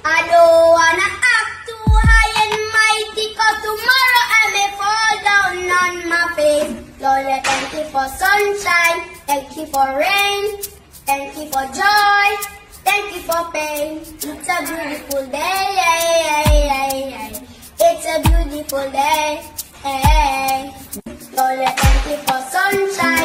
I don't wanna act too high and mighty, cause tomorrow I may fall down on my face. Lord, I thank you for sunshine, thank you for rain, thank you for joy, thank you for pain. It's a beautiful day, it's a beautiful day. Lord, I thank you for sunshine.